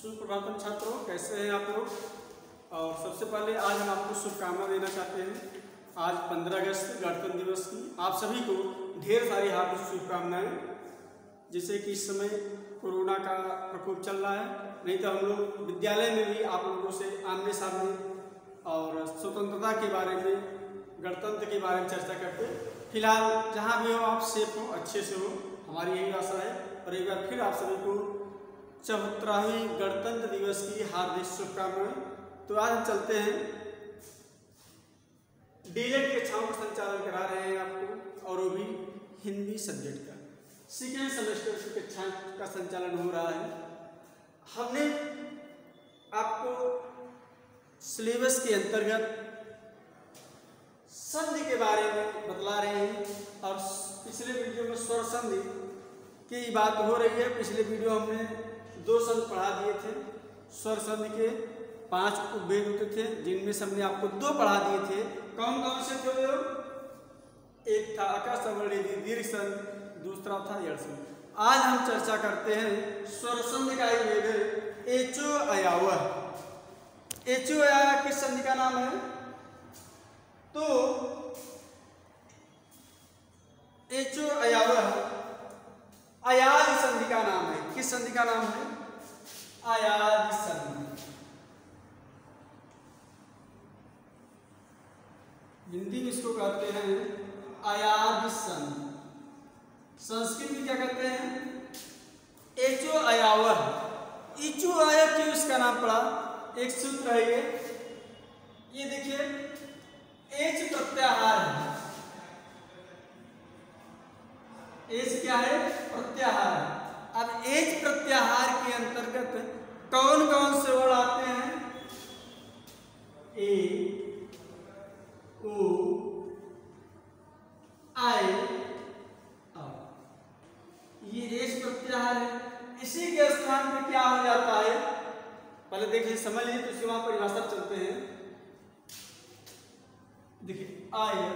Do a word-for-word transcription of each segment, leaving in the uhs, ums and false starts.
सुप्रभातम छात्रों, कैसे हैं आप लोग। और सबसे पहले आज हम आपको शुभकामना देना चाहते हैं। आज पंद्रह अगस्त गणतंत्र दिवस की आप सभी को ढेर सारी हार्दिक शुभकामनाएं। जैसे कि इस समय कोरोना का प्रकोप चल रहा है, नहीं तो हम लोग विद्यालय में भी आप लोगों से आमने सामने और स्वतंत्रता के बारे में, गणतंत्र के बारे में चर्चा करते। फिलहाल जहाँ भी हो आप सेफ हो, अच्छे से हो, हमारी यही आशा है। और एक बार फिर आप सभी को चौहत्तरवीं गणतंत्र दिवस की हार्दिक शुभकामनाएं। तो आज हम चलते हैं, डीएलएड के कक्षाओं का संचालन करा रहे हैं आपको, और वो भी हिंदी सब्जेक्ट का सेकेंड सेमेस्टर की कक्षा का संचालन हो रहा है। हमने आपको सिलेबस के अंतर्गत संधि के बारे में बतला रहे हैं, और पिछले वीडियो में स्वर संधि की बात हो रही है। पिछले वीडियो हमने दो संधि पढ़ा दिए थे। स्वर संधि के पांच उपभेद होते थे, जिनमें से हमने आपको दो पढ़ा दिए थे। कौन कौन से थे वो? एक था अकासवर्णी दीर्घ संधि, दूसरा था यड़ संधि। आज हम चर्चा करते हैं स्वर संधि का एक भेद, एचो अयावह। एचो अयावह किस संधि का नाम है? तो एचो अयावह अयादि संधि का नाम है। किस संधि का नाम है? अयादि संधि। हिंदी में इसको कहते हैं अयादि संधि। संस्कृत में क्या कहते हैं? एचो अयावह। इचो अयावह क्यों इसका नाम पड़ा? एक सूत्र है ये ये देखिए, एच प्रत्याहार है। एच क्या है? प्रत्याहार। अब एच प्रत्याहार के अंतर्गत कौन कौन से वर्ड आते हैं? ए, ओ, आई, आ। ये एच प्रत्याहार है। इसी के स्थान पे क्या हो जाता है? पहले देखिए, समझ लीजिए, तो इसके वहां परिभाषा चलते हैं। देखिए, आय,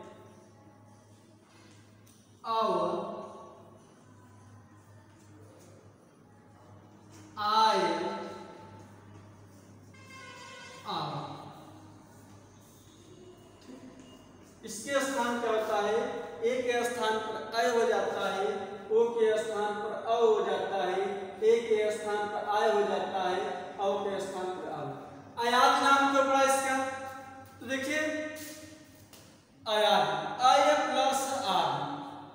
आव, आय, आ। इसके स्थान क्या होता है? ए के स्थान पर अय हो जाता है, ओ के स्थान पर अ हो जाता है, ए के स्थान पर आय हो जाता है, औ के स्थान पर आ। अयाद नाम क्यों पड़ा इसका? तो देखिए, अयाद, अय प्लस आदि।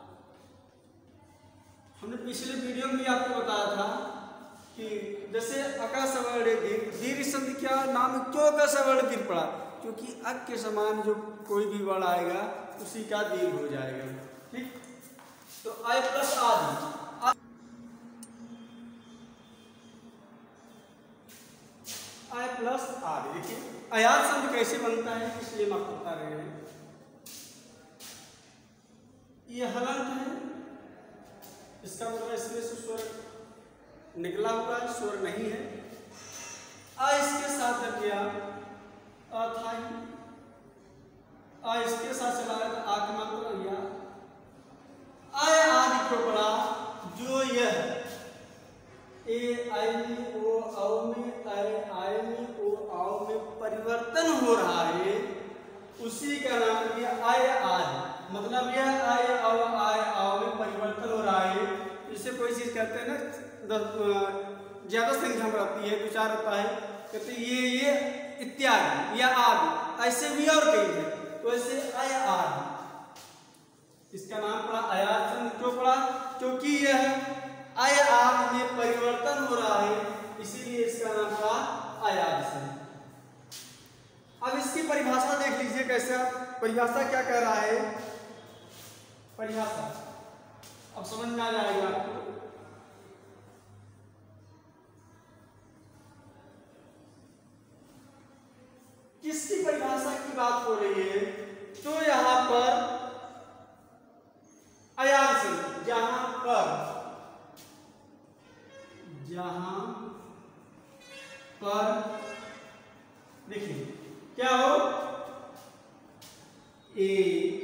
हमने पिछले वीडियो में आपको बताया था कि जैसे अकासवर्णी दीर्घ संधि क्या नाम क्यों अकासवर्णी दीर्घ पड़ा? क्योंकि अक के समान जो कोई भी वर्ड आएगा उसी का दीर्घ हो जाएगा। ठीक, तो अय प्लस आदि। अय प्लस आदि। देखिए, अयाद संधि कैसे बनता है, इसलिए हम आपको बता रहे हैं। ये हलंत है, इसका मतलब इसमें से स्वर निकला हुआ है, स्वर नहीं है। अ इसके साथ जब गया अथाई, अ इसके साथ चला है तो आ का मतलब या। अय आदि को पढ़ा, जो यह ए आई में, ओ औ में, अय आय में, ओ आओ में परिवर्तन हो रहा है, उसी का नाम दिया अय आदि। मतलब यह अय औ आय आओ में परिवर्तन हो रहा है। इसे कोई चीज कहते हैं ना, ज्यादा संख्या में रहती है, विचार होता है, कहते ये ये इत्यादि या आदि, ऐसे भी और कई है। तो ऐसे अय आदि, इसका नाम पड़ा अयाद संधि। क्यों पड़ा? क्योंकि यह अय आदि में परिवर्तन हो रहा है, इसीलिए इसका नाम पड़ा अयाद संधि। अब इसकी परिभाषा देख लीजिए कैसा, परिभाषा क्या कह रहा है? परिभाषा अब समझ में आ जाएगा आपको। किसकी परिभाषा की बात हो रही है? तो यहां पर अयाद संधि, जहां पर जहां पर देखिए क्या हो, ए,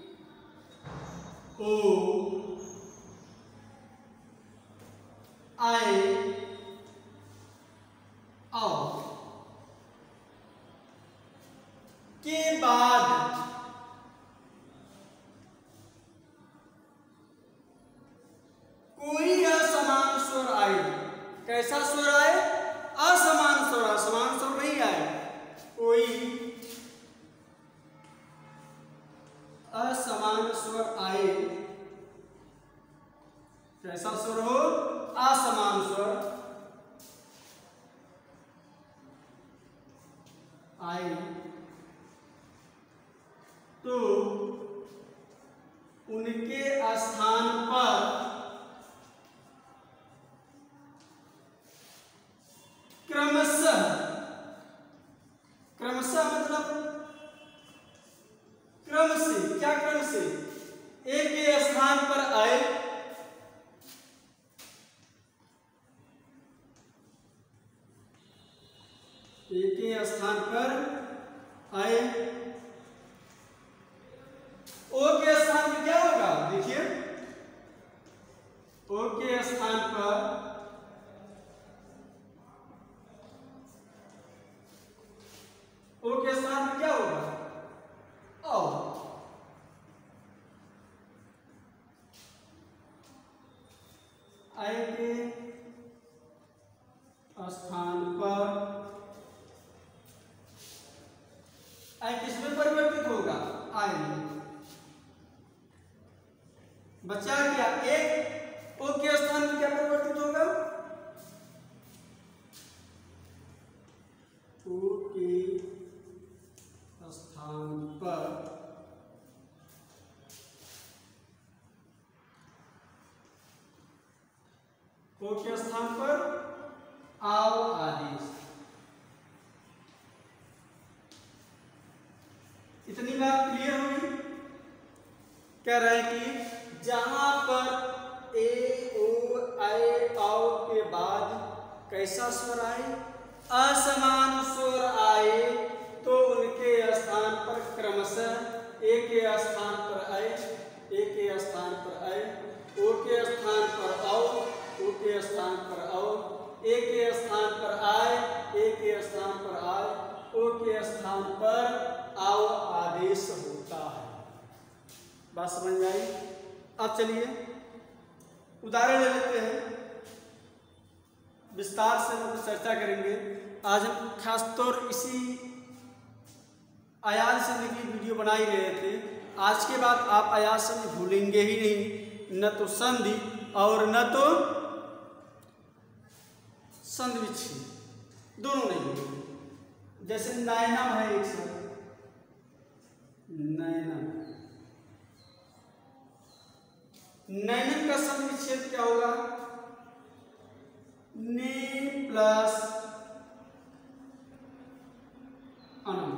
ओ, आय, कैसा स्वर आए? असमान स्वर, असमान स्वर नहीं आए, कोई असमान स्वर आए। कैसा स्वर हो? असमान स्वर आए तो उनके स्थान पर क्रमशः, क्रमशः मतलब क्रम से, क्या क्रम से? एक के स्थान पर आए, एक के स्थान पर आए, ओ के स्थान पर क्या होगा? देखिए, ओ के स्थान पर ओ के स्थान पर क्या होगा? औ। आय के स्थान पर आय किसमें परिवर्तित होगा? आय में। बचा क्या? एक ओ के स्थान में क्या परिवर्तित होगा? ओ के स्थान पर ओ के स्थान पर आओ आदेश। इतनी बात क्लियर होगी? कह रहे हैं कि जहां पर ए ओ आए आओ के बाद कैसा स्वर आए? असमान स्वर आए तो उनके स्थान पर क्रमशः ए के स्थान पर आए, ए के स्थान पर आए, ओ के स्थान पर आओ, ओ के स्थान पर आओ, ए के स्थान पर आए, ए के स्थान पर आए, ओ के स्थान पर आओ आदेश होता है। बात समझ में आई? अब चलिए उदाहरण ले लेते हैं, विस्तार से हम चर्चा करेंगे। आज हम खासतौर इसी आयाज से निकली वीडियो बना ही रहे थे। आज के बाद आप आयाज संधि भूलेंगे ही नहीं, न तो संधि और न तो संधि विच्छेद, दोनों नहीं भूलेंगे। जैसे नैनम है एक शब्द, नैनम, नैनम का संधि विच्छेद क्या होगा? ने प्लस अनम।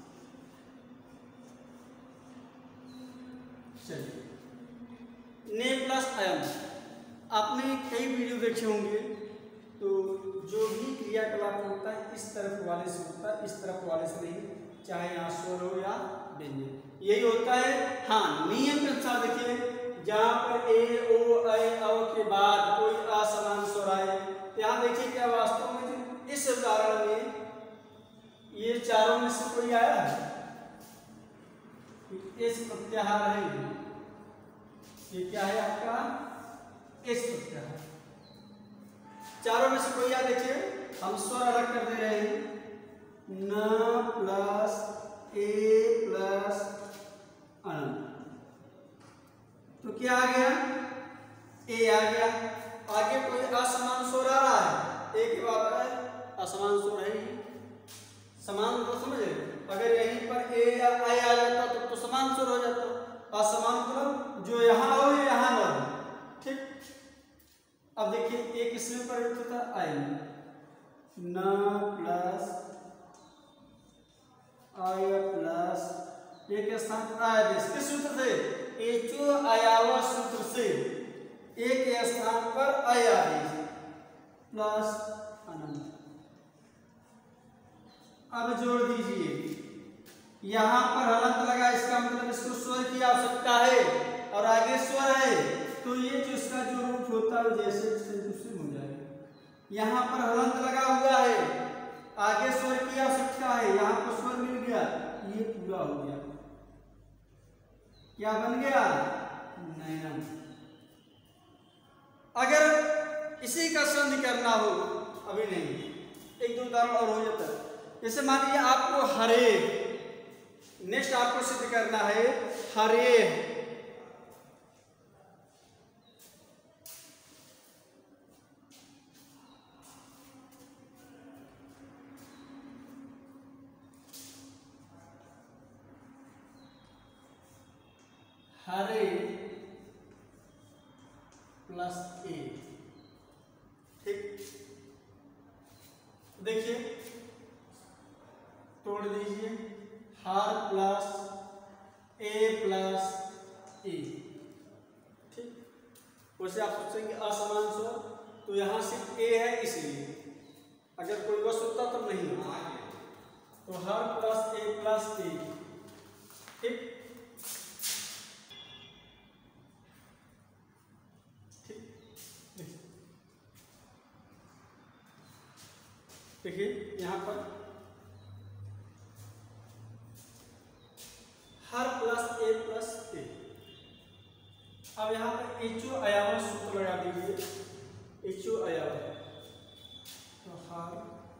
चलिए, ने प्लस अयम आपने कई वीडियो देखे होंगे, तो जो भी क्रियाकलाप होता है इस तरफ वाले से होता है, इस तरफ वाले से नहीं, चाहे यहाँ स्वर हो या व्यंजन, यही होता है। हाँ, नियम के अनुसार देखिए, जहाँ पर ए ओ ऐ औ के बाद कोई असमान स्वर आए, यहाँ देखिए क्या वास्तव में इस उदाहरण में ये चारों में से कोई आया है? इस प्रत्याहार है, ये क्या है आपका? इस प्रत्याहार। चारों में से कोई आया? देखिए हम स्वर अलग कर दे रहे हैं, न प्लस ए प्लस अन, तो क्या आ गया? ए आ गया। आगे कोई असमान स्वर आ रहा है, एक ही बात है, असमान स्वर है ही, समान तो समझ रहे? अगर यहीं पर ए या आई आ जाता तो, तो समान स्वर हो जाता। असमान मतलब जो यहाँ हो या यहाँ न हो, ठीक। अब देखिए ए किसमें परिवर्तित होता? आई में। न प्लस आय प्लस ए के स्थान पर आदेश, किस सूत्र से? एचो अयाव सूत्र से, ए के स्थान पर अय आदेश प्लस अनंत। अब जोड़ दीजिए, यहां पर हलंत लगा, इसका मतलब इसको स्वर की आवश्यकता है और आगे स्वर है, तो ये जो इसका जो रूप होता है जैसे दूसरे हो जाएगा। यहाँ पर हलंत लगा हुआ है, आगे स्वर की आवश्यकता है, यहाँ पर स्वर मिल गया, ये पूरा हो गया। क्या बन गया? नैनम। अगर इसी का संधि करना हो, अभी नहीं, एक दो उदाहरण और हो जाता है। जैसे मान लीजिए आपको हरे, नेक्स्ट आपको सिद्ध करना है हरे, हरे प्लस ए। ठीक, देखिए तोड़ दीजिए, हर प्लस ए प्लस ई। ठीक, वैसे आप सोचेंगे असमान स्वर, तो यहां सिर्फ ए है इसलिए, अगर कोई वस्तु होता तब नहीं होता, तो हर प्लस ए प्लस ई। ठीक, देखिए यहां पर हर प्लस ए प्लस ए। अब यहां पर एचओ अयावा सूत्र लगा दीजिए, एचओ अयावा, तो हर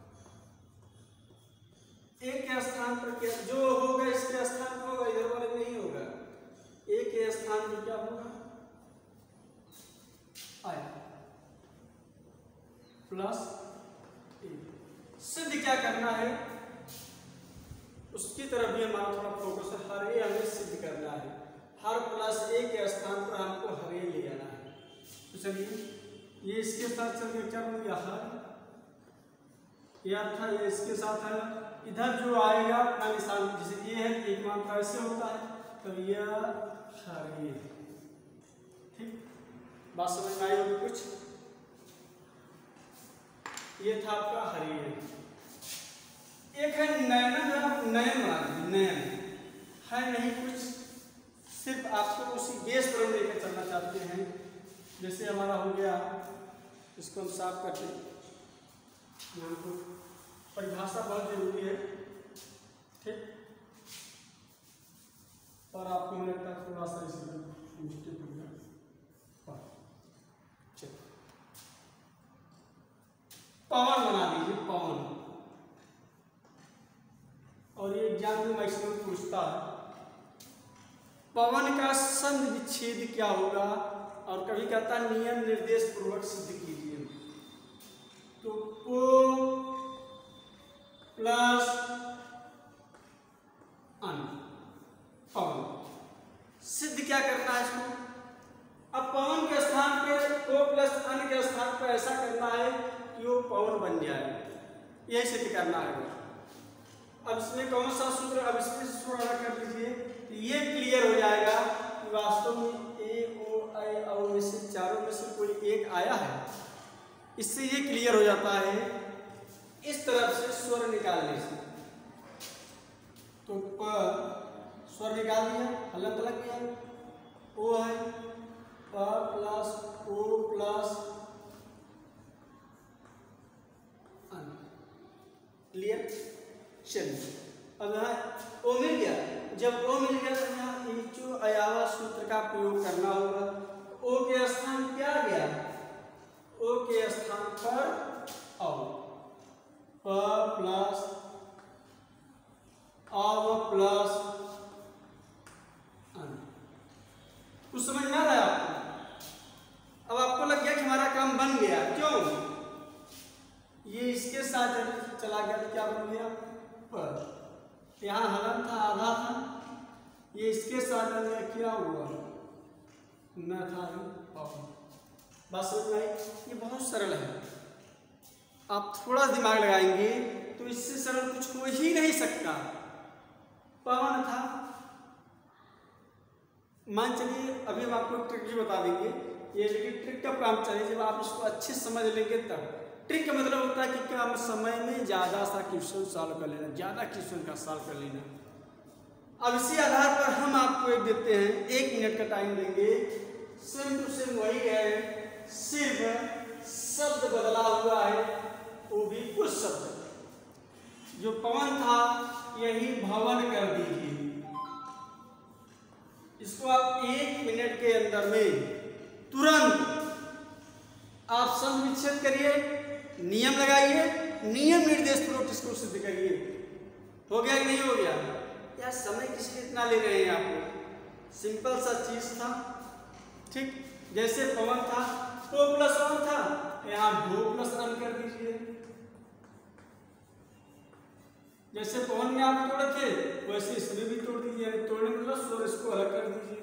ए के स्थान पर क्या जो होगा इसके स्थान पर होगा, इधर वाले नहीं होगा, ए के स्थान पर क्या होगा आया प्लस ए। सिद्ध क्या करना है उसकी तरफ भी हमारा थोड़ा फोकस है, हर ए हमें सिद्ध करना है, हर प्लस ए के स्थान पर हमको हर ए ले आना है। तो चलिए ये इसके साथ चल के क्या बन गया हर, यह था ये इसके साथ है, इधर जो आएगा अपना निशान, जैसे ये है एक मात्रा ऐसे होता है, तो यह हर ए। ठीक, बात समझ में आई होगी कुछ? ये था आपका हर ए। एक है नयन, जो आप नयन बना, नयन है नहीं कुछ, सिर्फ आपको उसी बेस पर लेकर चलना चाहते हैं। जैसे हमारा हो गया, इसको हम साफ करते हैं, यहाँ को परिभाषा बहुत जरूरी है। ठीक, और आपको मुझे लगता है थोड़ा सा इसमें मिस्टेक हो गया। पवन बना दीजिए, पवन, और ये एग्जाम में मैक्सिमम पूछता है पवन का संधि विच्छेद क्या होगा, और कभी कहता है नियम निर्देश पूर्वक सिद्ध कीजिए। तो को प्लस अन, पवन सिद्ध क्या करना है इसको, अब पवन के स्थान पे को प्लस अन के स्थान पर ऐसा करना है कि वो पवन बन जाए, यही सिद्ध करना है। अब इसमें कौन सा सूत्र, अब इसमें सूत्र अलग कर लीजिए, तो ये क्लियर हो जाएगा कि वास्तव में ए ओ आई औ में से चारों में से कोई एक आया है। इससे ये क्लियर हो जाता है इस तरफ से स्वर निकालने से। तो प स्वर निकाल दिया, हलन लग गया, ओ है प प्लस ओ प्लस अन, क्लियर? चलिए अब यहाँ ओ मिल गया, जब ओ मिल गया तो यहाँ एचओ अयावा सूत्र का प्रयोग करना होगा। ओ के स्थान क्या गया, ओ के स्थान पर औ, प प्लस अव प्लस अन। कुछ समझ में आ रहा है आपको? अब आपको लग गया कि हमारा काम बन गया, क्यों? ये इसके साथ चला गया तो क्या बन गया पर, यहाँ हलन था आधा था, ये इसके साथ क्या हुआ न था। बात समझ में आई? ये बहुत सरल है, आप थोड़ा दिमाग लगाएंगे तो इससे सरल कुछ हो ही नहीं सकता। पवन था, मान चलिए अभी हम आपको ट्रिक बता देंगे, ये लेकिन ट्रिक का काम चाहिए जब आप इसको अच्छे समझ लेंगे तब। ट्रिक का मतलब होता है कि कम समय में ज़्यादा सा क्वेश्चन सॉल्व कर लेना, ज़्यादा क्वेश्चन का सॉल्व कर लेना। अब इसी आधार पर हम आपको एक देते हैं, एक मिनट का टाइम देंगे, सेम टू सेम वही है, सिर्फ शब्द बदला हुआ है, वो भी कुछ शब्द। जो पवन था यही भवन कर दीजिए। इसको आप एक मिनट के अंदर में तुरंत आप संधि विच्छेद करिए, नियम लगाइए, नियम निर्देश पूर्वक इसको सिद्ध करिए। हो गया कि नहीं हो गया? यार समय किस लिए इतना ले रहे हैं आपको? सिंपल सा चीज था, ठीक। जैसे पवन था तो प्लस वन था, यहाँ दो प्लस वन कर दीजिए। जैसे पवन में आप तोड़े थे वैसे इसमें भी तोड़ दीजिए, तोड़ने मतलब स्वर इसको अलग कर दीजिए।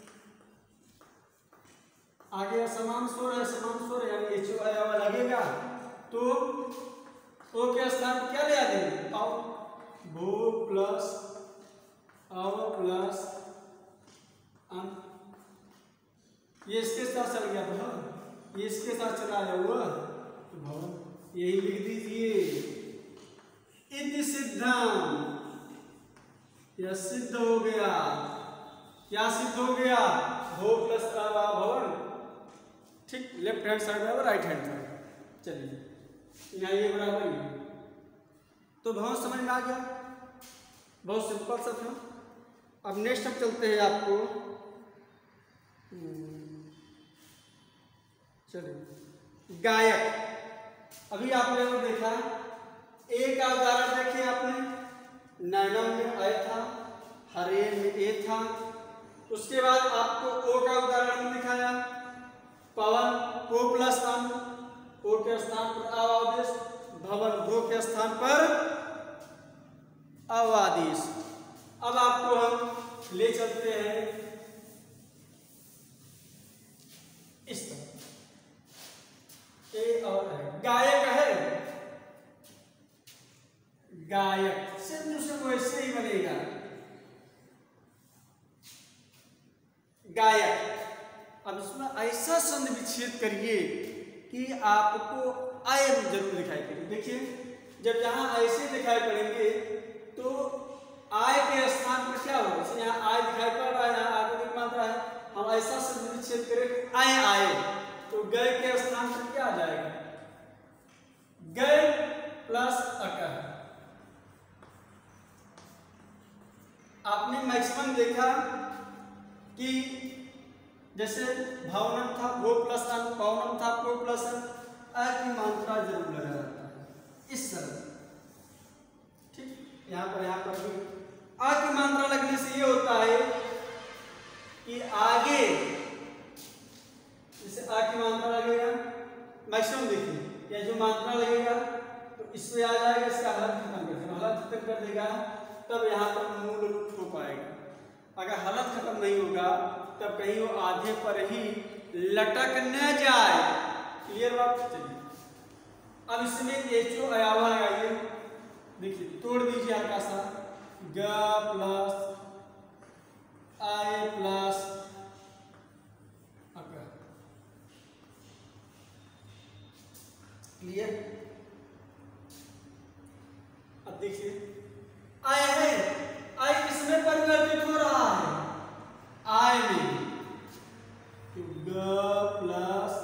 आगे असमान स्वर है, समान स्वर है, यानी एच ओ आया लगेगा तो ओ के स्थान पर क्या ले आ देंगे? आओ भू प्लस अव प्लस अन, ये इसके साथ चल गया भवन, ये इसके साथ चला आया हुआ तो भवन, यही लिख दीजिए। इति सिद्धम, यह सिद्ध हो गया। क्या सिद्ध हो गया? भू प्लस अव भवन, ठीक। लेफ्ट हैंड साइड बराबर राइट हैंड साइड। चलिए यहाँ ये बराबर ही, तो बहुत समझ में आ गया, बहुत सिंपल सा था। अब नेक्स्ट हम चलते हैं आपको, चलिए गायक। अभी आपने वो देखा, एक का उदाहरण देखिए आपने, नैनम में आया था, हरे में ए था। उसके बाद आपको ओ का उदाहरण दिखाया, पवन ओ प्लस अन, ओ के स्थान पर अवादेश, भवन भो के स्थान पर अवादेश। अब आपको हम ले चलते हैं इस तरह, ए और है गायक है, गायक सिर्फ से वैसे ही बनेगा गायक। अब इसमें ऐसा संधि विच्छेद करिए कि आपको आय जरूर दिखाई पड़े। देखिए जब यहाँ ऐसे दिखाई पड़ेंगे तो आय के स्थान पर क्या होगा? जैसे यहाँ आय दिखाई पड़ रहा है, यहाँ आगे की मात्रा है, हम ऐसा संधि विच्छेद करें आय आए तो गए के स्थान पर क्या आ जाएगा? गए प्लस अकर। आपने मैक्सिमम देखा कि जैसे भावनम था वो प्लस अन, पवनम था वो प्लस अन, अ की मात्रा जरूर लगा रहता है इस तरह, ठीक। यहाँ पर यहाँ पर भी अ की मात्रा लगने से ये होता है कि आगे जैसे अ की मात्रा लगेगा, मैक्सिमम देखिए, या जो मात्रा लगेगा तो इससे आ जाएगा, इसका हलत खत्म कर देगा, हलत खत्म कर देगा तब यहाँ पर मूल रूप हो पाएगा। अगर हलत खत्म नहीं होगा तब कहीं वो आधे पर ही लटक न जाए। क्लियर बात? चलिए अब इसमें एच ओ अयावा लगाइए, देखिए तोड़ दीजिए हल्का सा, ग प्लस आई प्लस अकर। क्लियर? अब देखिए आय है, आय किसमें परिवर्तित हो रहा है? आय में, तो ग प्लस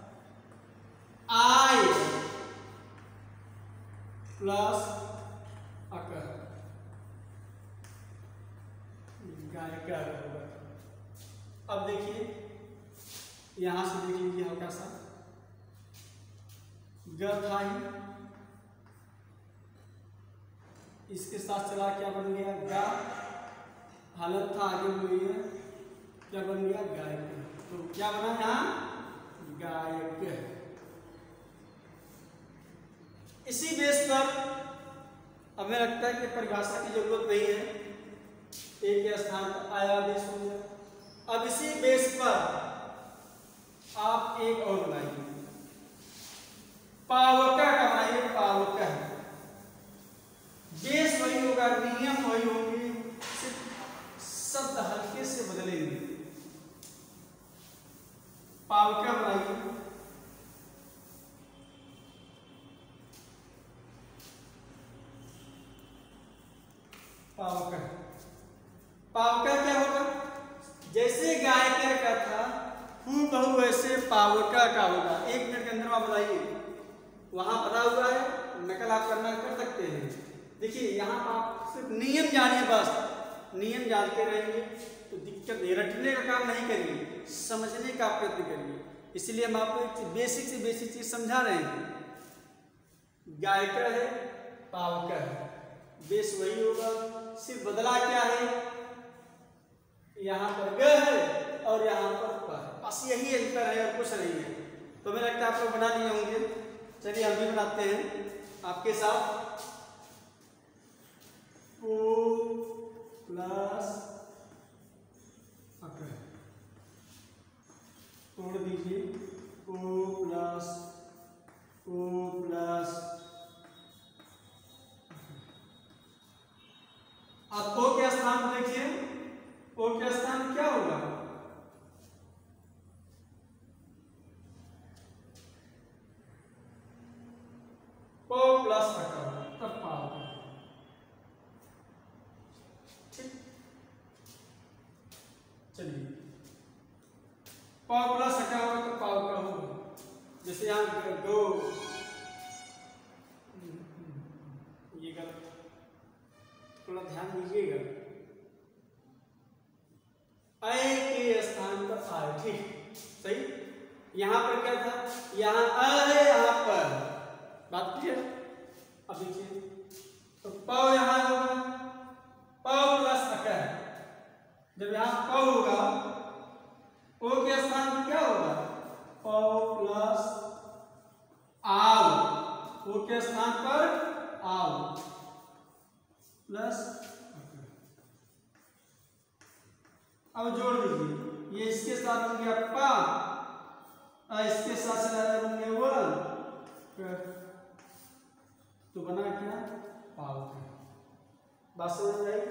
आय प्लस अकर, गायक होगा। अब देखिए यहां से देख लीजिए हल्का सा, ग था ही, इसके साथ चला क्या बन गया? गा, हालत था आगे हुई है, क्या बन गया? गायक। तो क्या बना यहाँ? गायक। इसी बेस पर हमें लगता है कि परिभाषा की जरूरत नहीं है, एक के स्थान पर आया देश हो गया। अब इसी बेस पर आप एक और बनाइए, पावका का बनाइए, पावका। बेस वही होगा, नियम वही होंगे, सिर्फ शब्द हल्के से बदलेंगे। पावका बनाइए, पावका। पावका क्या होगा? जैसे गायक का था हूबहू वैसे पावका का होगा। एक मिनट के अंदर आप बताइए, वहां बता हुआ है, नकल आप करना कर सकते हैं। देखिए यहाँ आप सिर्फ नियम जानिए, बस नियम जानते रहेंगे तो दिक्कत नहीं, रटने का काम नहीं करिए, समझने का प्रयत्न करिए। इसलिए हम आपको एक बेसिक से बेसिक चीज समझा रहे हैं। गायक है, पावक है, बेस वही होगा, सिर्फ बदला क्या है, यहाँ पर ग है और यहाँ पर प है, बस यही अंतर है और कुछ नहीं है। तो मुझे लगता है आप लोग बना लिए होंगे। चलिए हम भी बनाते हैं आपके साथ। ओ प्लस अकर, तोड़ दीजिए। ओ प्लस ओ प्लस, आप ओ के स्थान पर देखिए, ओ के स्थान में क्या होगा, ओ प्लस अकर, तब पाव। ठीक, चलिए पाव प्लस अकर होगा तो पाव का होगा। जैसे यहाँ गो, ये गलत, थोड़ा ध्यान दीजिएगा, अय के स्थान पर आए। ठीक, सही। यहां पर क्या था, यहां अ है, यहां पर, बात क्लियर। अब देखिए तो प यहां होगा, प प्लस अकर। जब यहां प होगा, ओ के स्थान पर क्या होगा, प प्लस आव, ओ के स्थान पर आव प्लस। अब जोड़ दीजिए, ये इसके साथ बन गया पा, और इसके साथ से बन गया वन, तो बना क्या, पाव। बात समझ आई।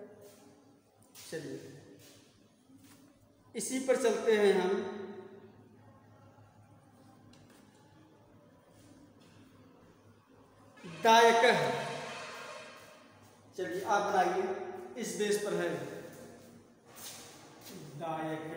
चलिए इसी पर चलते हैं हम। दायक है, चलिए आप बनाइए, इस बेस पर है दायक।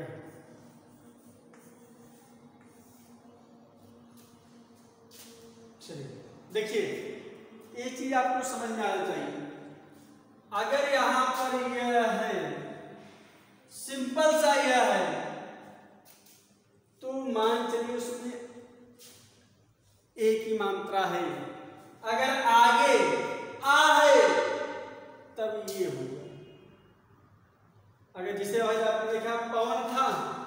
चलिए देखिए, एक चीज आपको समझ में आना चाहिए। अगर यहां पर यह है, सिंपल सा यह है, तो मान चलिए उसमें एक ही मात्रा है। अगर आगे आ है तब ये होगा। अगर जिसे आपने देखा पवन था,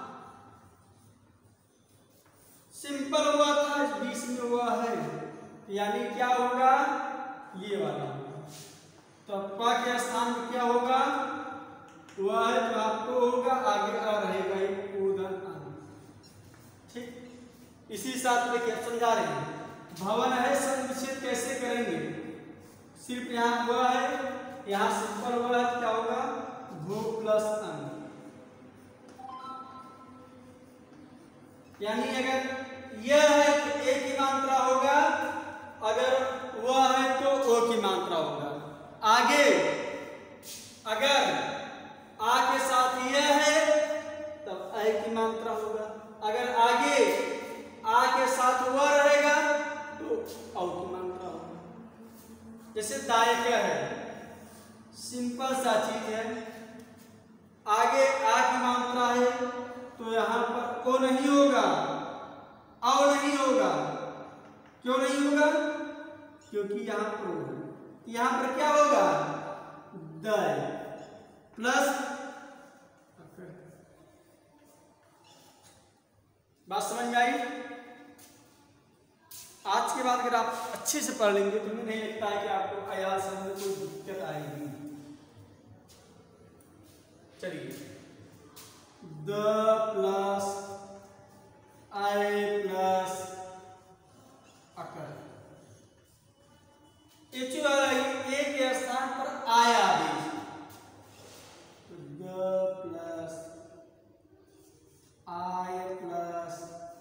सिंपल हुआ था, बीच में हुआ है, यानी क्या होगा, ये वाला होगा। तो प के स्थान में क्या होगा, वह है, तो आपको होगा आगे आ रहेगा एक उदन। ठीक, इसी साथ में क्या समझा रहे हैं, भवन है, संविच्छेद कैसे करेंगे, सिर्फ यहाँ हुआ है, यहाँ सिंपल हुआ है, क्या होगा, भू प्लस अन। यानी अगर यह है तो एक की मात्रा होगा, अगर वह है तो ओ की मात्रा होगा। आगे अगर आ के साथ यह है तब ए की मात्रा होगा। अगर आगे आ के साथ वह रहेगा तो औ की मात्रा होगा। जैसे दायक है, सिंपल सा चीज है, आगे आ की मात्रा है तो यहां पर ओ नहीं होगा, औ नहीं होगा। क्यों नहीं होगा, क्योंकि यहां पर यहां पर क्या होगा, दय प्लस। बात समझ में आई। आज के बाद अगर आप अच्छे से पढ़ लेंगे तो मुझे नहीं लगता है कि आपको आयाल समझ में कोई दिक्कत आएगी। चलिए, द प्लस आई प्लस अकर, ए के स्थान पर आया दीजिए, द प्लस आई प्लस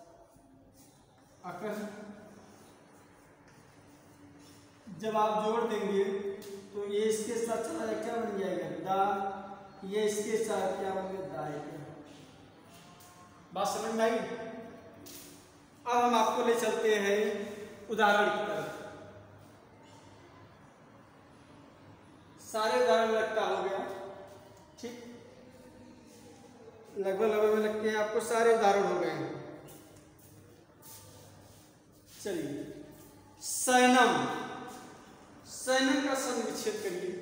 अकर। जब आप जोड़ देंगे तो ये इसके साथ चला जाए, क्या बन जाएगा, दा, ये इसके साथ क्या बन गया, दायक। बात समझ में आई। अब हम आपको ले चलते हैं उदाहरण की तरफ। सारे उदाहरण लगता हो गया, ठीक, लगभग लगभग में लगते हैं आपको सारे उदाहरण हो गए हैं। चलिए सैनम, सैनम का संधि विच्छेद करिए।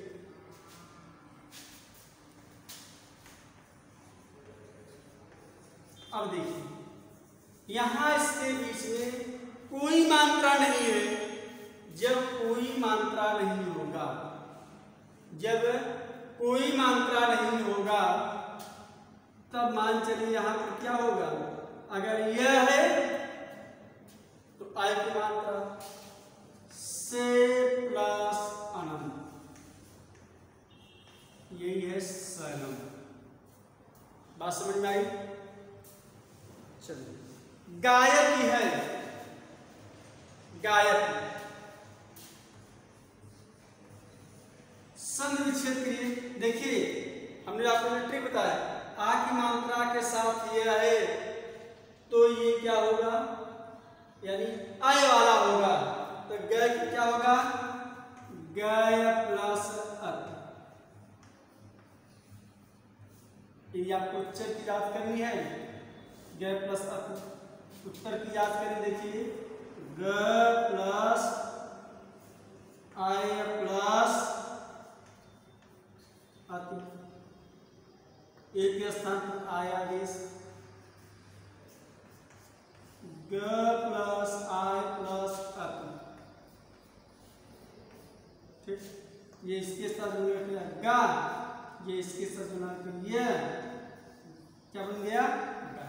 अब देखिए यहां इसके बीच में कोई मात्रा नहीं है। जब कोई मात्रा नहीं होगा, जब कोई मात्रा नहीं होगा तब मान चलिए यहां पर क्या होगा, अगर यह है तो आई की मात्रा से प्लस अनंत, यही है सैनम। बात समझ में आई? चलिए गायकी है, गायकी संधि विच्छेद करिए। देखिए हमने आपको ट्रिक बताया, आ की मात्रा के साथ ये है तो ये क्या होगा, यानी आय वाला होगा, तो गय क्या होगा, गय प्लस अत। ये आपको उत्तर की याद करनी है, गय प्लस अत। उत्तर की याद करें, देखिए ग प्लस आय प्लस अत, एक के स्थान पर आय आदेश, ग प्लस आय प्लस अत। ठीक, ये इसके साथ बन गया गा, ये इसके साथ बना कर ये क्या बन गया गा।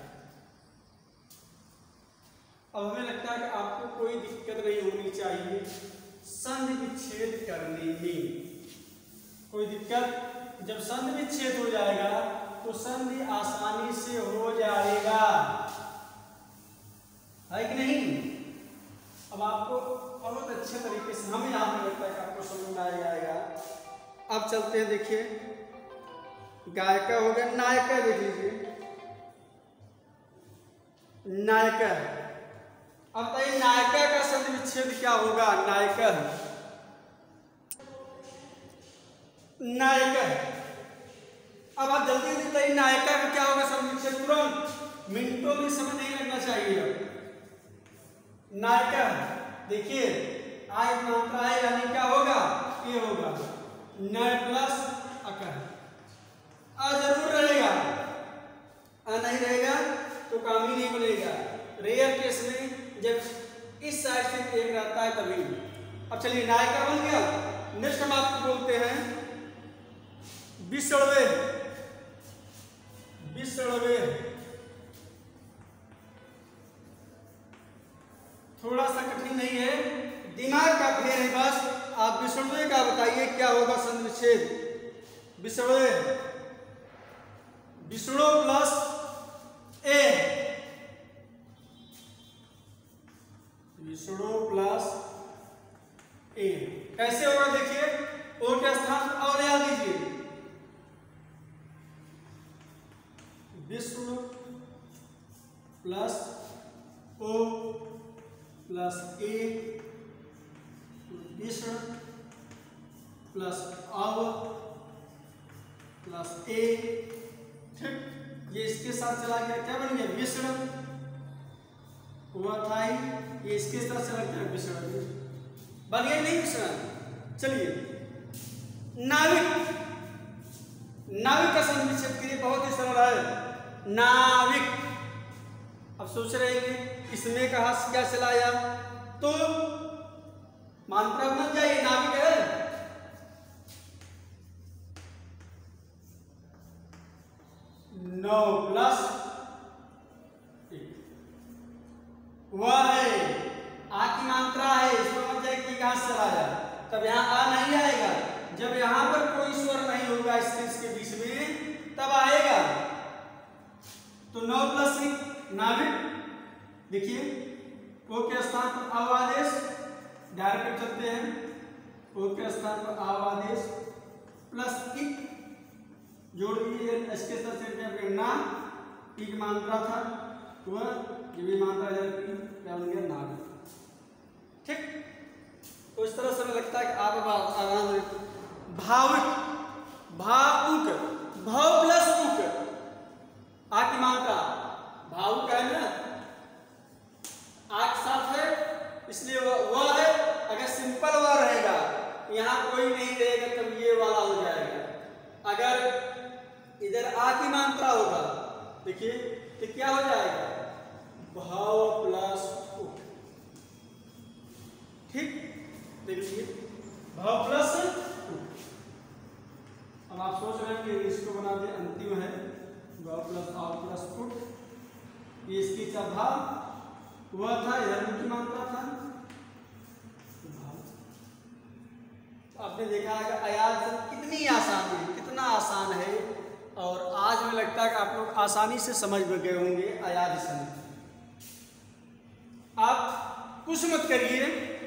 अब हमें लगता है कि आपको कोई दिक्कत नहीं होनी चाहिए संधि विच्छेद करने में, कोई दिक्कत। जब संधि विच्छेद हो जाएगा तो संधि आसानी से हो जाएगा, है कि नहीं? अब आपको बहुत अच्छे तरीके से, हमें यहाँ पे लगता है कि आपको समझ में आ जाएगा। अब चलते हैं, देखिए गायिका हो गया, नायिका देख लीजिए, नायिका। अब बताइए नायिका का संधि विच्छेद क्या होगा, नायिका नायिका। अब आप जल्दी जल्दी बताइए नायिका का क्या होगा संधि विच्छेद, तुरंत मिनटों में समझ नहीं लगना चाहिए। नायिका देखिए आय मात्रा है यानी क्या होगा, ये होगा नय प्लस अकर। आ जरूर रहेगा, आ नहीं रहेगा तो काम ही नहीं बनेगा। रेयर केस में जब इस साइड से एक रहता है तभी। अब चलिए नायिका बन गया। नेक्स्ट हम आपको बोलते हैं विसर्वे, विसर्वे थोड़ा सा कठिन नहीं है, दिमाग का खेल है बस। आप विसर्वे का बताइए क्या होगा संधि विच्छेद। विसर्वे विसर्णो प्लस ए, विसर्णो प्लस ए कैसे होगा, देखिए ओ के स्थान पर और याद दीजिए, विसर्णो प्लस ओ प्लस ए, विसर्ण प्लस अव प्लस ए। ठीक, ये इसके साथ चला गया, क्या बन गया विसर्ण, हुआ था ही, ये इसके साथ चला गया विसर्ण, बन गया नहीं विसर्ण। चलिए नाविक, नाविक का संधि विच्छेद के लिए बहुत ही सरल है, नाविक। अब सोच रहे हैं इसमें कहा क्या चलाया तो मात्रा बन जाएगी, नाविक है नौ प्लस हुआ है, आ की मात्रा है, इसमें बन जाएगी कहां से चलाया, तब यहां आ नहीं आएगा। जब यहां पर कोई स्वर नहीं होगा इसके इसके बीच में तब आएगा। तो नौ प्लस एक नाविक। देखिए ओ के स्थान पर आव आदेश, डायरेक्ट चलते हैं, ओ के स्थान पर आव आदेश प्लस इक जोड़ दीजिए, इसके साथ से ना ई की मात्रा था वह ये भी मात्रा क्या बन गया नाविक। ठीक, तो इस तरह से हमें लगता है कि आप आराम। भावुक, भावुक, भाव प्लस उक, आ की मात्रा भावुक है ना, आ के साथ है देख लीजिए भ प्लस टू। अब आप सोच रहे हैं कि इसको बना दे, अंतिम है भ प्लस आर प्लस टू। ये इसकी क्या भाव वह था, इधर में की मात्रा था। आपने देखा है कि अयाज कितनी आसान है, कितना आसान है, और आज में लगता है कि आप लोग आसानी से समझ गए होंगे अयाज सम। आप कुछ मत करिए,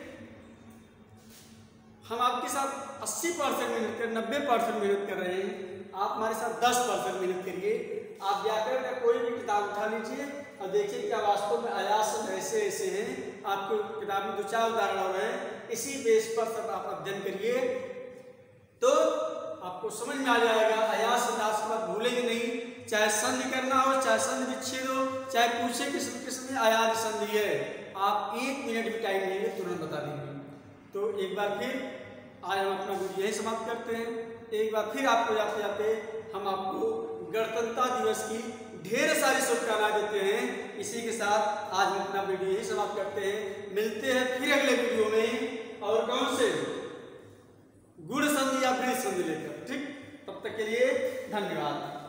हम आपके साथ अस्सी परसेंट मेहनत कर नब्बे परसेंट मेहनत कर रहे हैं, आप हमारे साथ दस परसेंट मेहनत करिए। आप व्याकरण का कोई भी किताब उठा लीजिए और देखिए क्या वास्तव में अयाज ऐसे ऐसे हैं। आपको किताब में दो चार उदाहरण हो रहे हैं, इसी बेस पर सब आप अध्ययन करिए तो आपको समझ में आ जाएगा। अयाज संदास के बाद भूलेंगे नहीं, चाहे संधि करना हो, चाहे संधि विच्छेद हो, चाहे पूछे किस किस में अयाज संधि है, आप एक मिनट भी टाइम लेंगे तुरंत बता देंगे। तो एक बार फिर आज हम अपना वीडियो यही समाप्त करते हैं। एक बार फिर आपको जाते जाते हम आपको गणतंत्रता दिवस की ढेर सारी शुभकामनाएं देते हैं। इसी के साथ आज हम अपना वीडियो यही समाप्त करते हैं। मिलते हैं फिर अगले वीडियो में, और कौन से गुण संधि या वृद्ध संधि लेकर। ठीक, तब तक के लिए धन्यवाद।